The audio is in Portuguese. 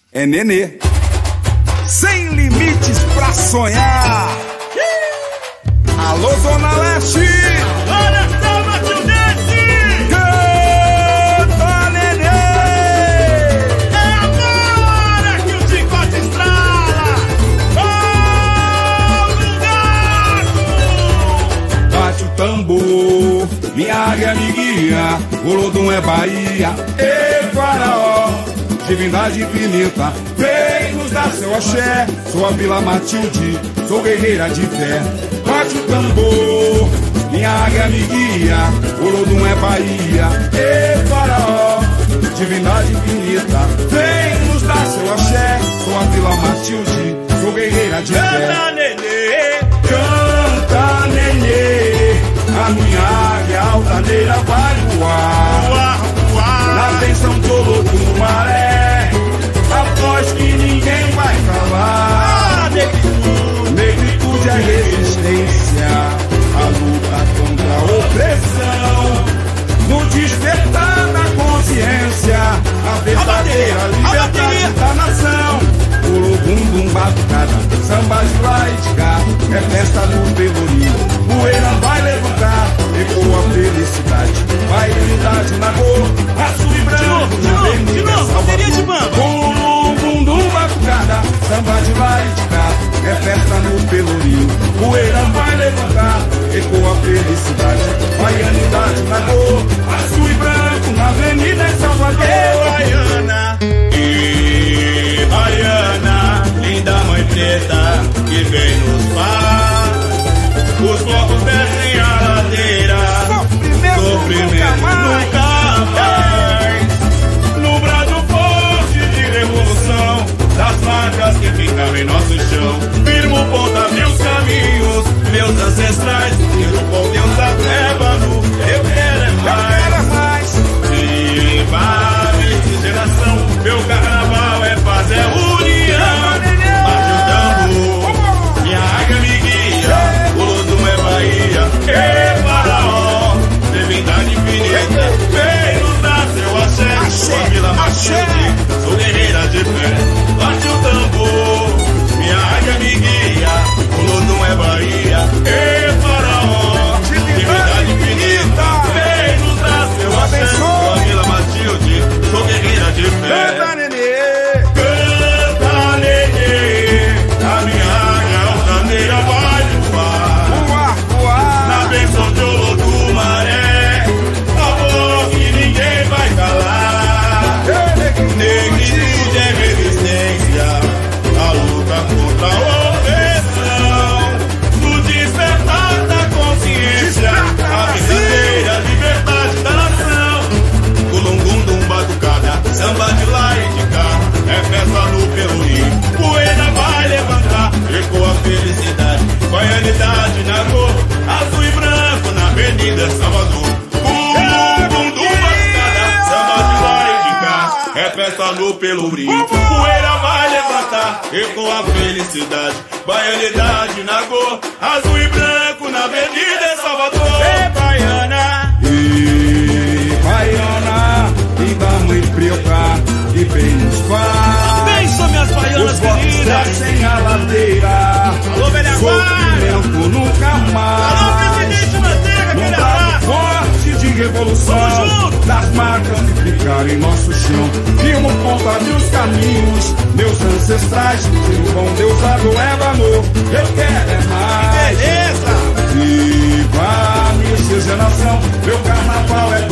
é Nenê. Sem limites pra sonhar. Alô, Zona Leste. Olha só, Matildense. Canta, Nenê. É agora que o chicote estrala. Ô, gato. Bate o tambor, minha águia me guia. O Lodum é Bahia. Ei, faraó, divindade infinita, vem nos dar seu axé. Sou a Vila Matilde, sou guerreira de fé. Bate o tambor, minha águia me guia. O Lodum é Bahia. Ei, faraó, divindade infinita, vem nos dar seu axé. Sou a Vila Matilde, sou guerreira de fé. Canta, Nenê. Canta, Nenê, a minha águia altaneira vai voar. Voar, voar. Na bênção do Lodum Maré, a voz que ninguém vai calar. Negritude é resistência, a luta contra a opressão. No despertar da consciência, a verdadeira liberdade da nação. O Lodum batucada, samba de lá e de cá, é festa no Pelourinho. Poeira vai levantar, ecoa a felicidade, vai unidade na cor, azul e branco, na avenida Salvador. Bumbum batucada, samba de lá e de cá, é festa no Pelourinho. Poeira vai levantar, ecoa a felicidade, vai unidade na cor, azul e branco, na avenida Salvador. Baiana, e Baiana, linda mãe preta que vem nos paz. Os blocos descem a ladeira, sofrimento nunca mais. No brado forte de revolução, das marcas que ficaram em nosso chão. Firmo ponta meus caminhos, meus ancestrais, tiro com Deus da treva no eu quero é mais. Viva miscigenação, meu carnaval é paz, é união. Bate o tambor, minha águia me guia, o Lodum é Bahia. Ei, faraó, divindade infinita, vem nos dar seu axé. Sou a Vila Matilde, sou guerreira de fé. Bate o tambor, minha águia me guia, o Lodum é Bahia. Ei, faraó, divindade infinita, vem nos dar seu axé. Sou a Vila Matilde, sou guerreira de fé. Canta, Nenê. Canta, Nenê, a minha águia altaneira vai voar. Voar, voar. Na bênção de Lodum Maré, a voz que ninguém vai calar. Negritude é resistência, a luta contra a opressão. No despertar da consciência, a verdadeira liberdade da nação. Culungundum batucada, samba de lá e de cá, é festa no Pelourinho. Poeira vai levantar, ecoa a felicidade, baianidade na cor, azul e branco na avenida Salvador. Culungundum batucada, samba de lá e de cá, é festa no Pelourinho. Poeira vai levantar, ecoa a felicidade, baianidade na cor, azul e branco na avenida Salvador. Ei, baiana. E Baiana, linda mãe preta que vem nos faz. Benção, minhas baianas Os blocos queridas. descem a ladeira, Alô, velha guarda. sofrimento nunca Alô, mais. presidente Manteiga, Num velha brado guarda. forte de revolução, Tamo junto. das marcas que ficaram em nosso chão. Firmo ponta de os caminhos, meus ancestrais, tiro com Deus a do ébano, eu quero é mais. Beleza. Viva a miscigenação, meu carnaval é